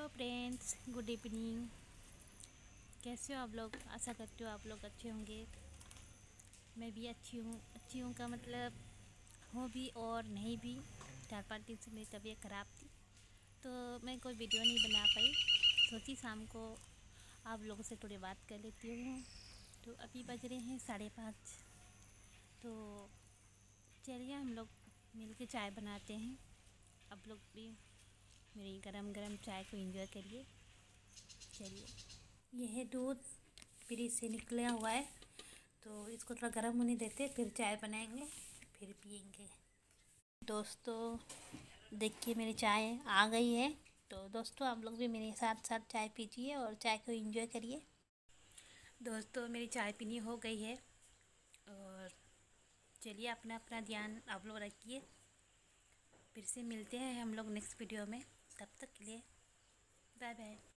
Hello friends, good evening. कैसे हो आप लोग? आशा करती हूँ आप लोग अच्छे होंगे। मैं भी अच्छी हूँ का मतलब हूँ भी और नहीं भी। 4-5 दिन से मेरी तबीयत ख़राब थी तो मैं कोई वीडियो नहीं बना पाई। सोची शाम को आप लोगों से थोड़ी बात कर लेती हूँ। तो अभी बज रहे हैं 5:30। तो चलिए हम लोग मिल के चाय बनाते हैं। आप लोग भी मेरी गरम गरम चाय को एंजॉय करिए। चलिए, यह है दूध फ्रिज से निकला हुआ है तो इसको थोड़ा गर्म होने देते, फिर चाय बनाएंगे, फिर पियेंगे। दोस्तों देखिए मेरी चाय आ गई है। तो दोस्तों आप लोग भी मेरे साथ साथ चाय पीजिए और चाय को एंजॉय करिए। दोस्तों मेरी चाय पीनी हो गई है और चलिए अपना अपना ध्यान आप लोग रखिए। फिर से मिलते हैं हम लोग नेक्स्ट वीडियो में। तब तक के लिए बाय बाय।